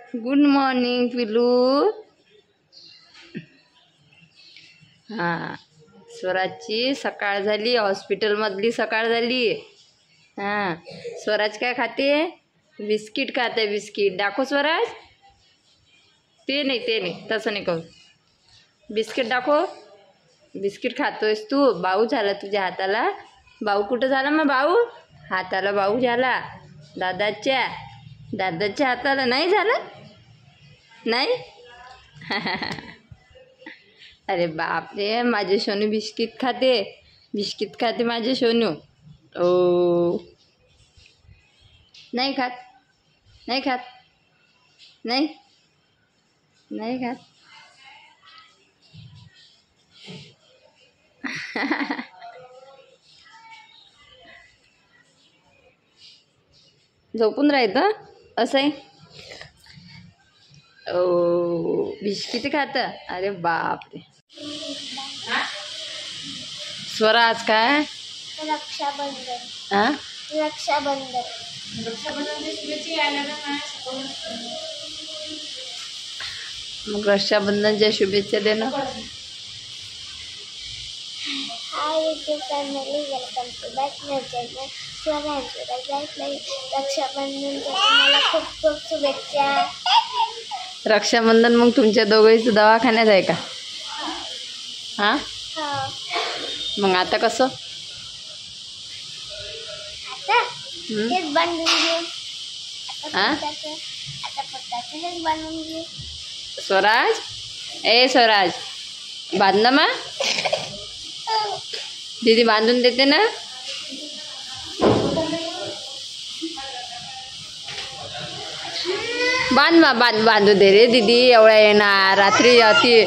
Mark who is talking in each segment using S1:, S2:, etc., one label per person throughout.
S1: Good morning पिलू. हां, स्वराजची सकाळ झाली, हॉस्पिटलमधली सकाळ झाली. हां, स्वराज काय खाते? बिस्किट खाते. बिस्किट दाखव स्वराज. ते नाही तसं नाही करू. बिस्किट दाखव. बिस्किट खातोयस तू. बाऊ झाला तुझ्या हाताला. बाऊ कुठं झाला मग? बाऊ हाताला बाऊ झाला. दादाच्या हाताला नाही झाला. नाही. अरे बापरे, माझे सोनू बिस्किट खाते माझे सोनू. ओ नाही खात. नाही खात. झोपून राहायचं असं आहे. ओ बिस्किट खातं. अरे बापरे. स्वराज काय?
S2: रक्षाबंधन.
S1: मग रक्षाबंधनच्या शुभेच्छा दे ना.
S2: Hi YouTube family, welcome to back my channel रक्षाबंधनच्या तुम्हाला खूप खूप शुभेच्छा.
S1: रक्षाबंधन मग तुमच्या दोघांचं दवाखान्यात आहे का? हां, मग आता कसं?
S2: आता हेच बांधून घेऊ.
S1: हां,
S2: आता फक्त हेच बांधून घेऊ.
S1: स्वराज बांध ना मग. दीदी बांधून देते ना. बांधू दे रे दीदी. एवढ्या येणार रात्री अति.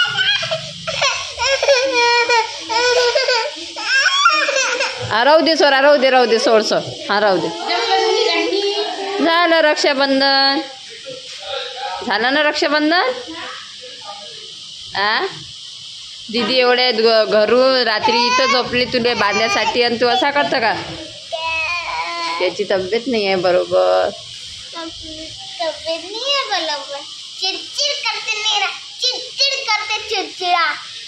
S1: राहू दे सोरा, राहू दे सोड. हां राहू दे. झालं रक्षाबंधन. झालं ना रक्षाबंधन. दीदी एवढ्या घरून रात्री इथं झोपली तुला बांधण्यासाठी आणि तू असा करतं का? त्याची तब्येत नाही आहे बरोबर.
S2: तब्येत नाही आहे बरोबर. चिडचिड करते नाही ना. चिडचिड करते. चिडचिडा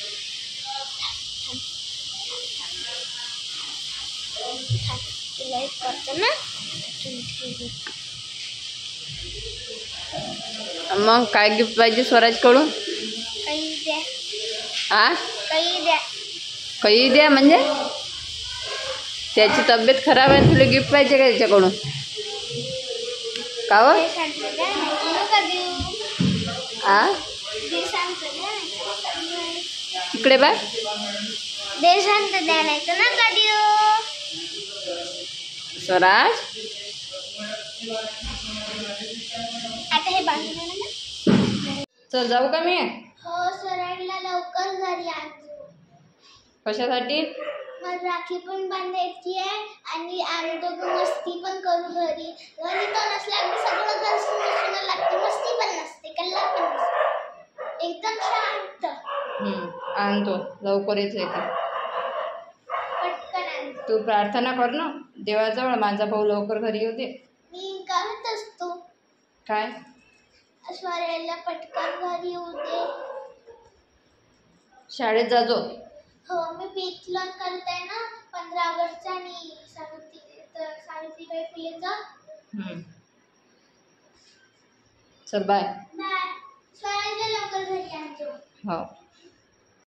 S2: करते ना.
S1: मग काय गिफ्ट पाहिजे स्वराजकडून?
S2: काही द्या.
S1: काही द्या म्हणजे त्याची तब्येत खराब आहे. तुला गिफ्ट पाहिजे का त्याच्याकडून? का व? इकडे बा.
S2: देशांत द्या नाही तर नका देऊ.
S1: स्वराज
S2: आता हे बांधून देणार ना.
S1: चल जाऊ का मी?
S2: हो, स्वराजला लवकर घरी आणतो.
S1: कशासाठी?
S2: मग राखी पण बांधायची आहे आणि आम्ही दोघं मस्ती पण करू घरी. घरी तो नसला की सगळं घर सुन लागते. मस्ती पण नसते, कल्ला पण नसते. एकदम शांत.
S1: आणतो लवकर येते.
S2: पटकन आणतो.
S1: तू प्रार्थना कर ना देवाजवळ, माझा भाऊ लवकर घरी येऊ दे.
S2: मी करत असतो.
S1: काय?
S2: स्वराजला पटकन घरी येऊ दे. शाळेत
S1: जाजो.
S2: हो, मी पीच लर्न करते ना 15 ऑगस्टचा आणि सावित्रीबाई फुलेचा.
S1: चल बाय.
S2: स्वराजला लवकर घरी आणतो.
S1: हो.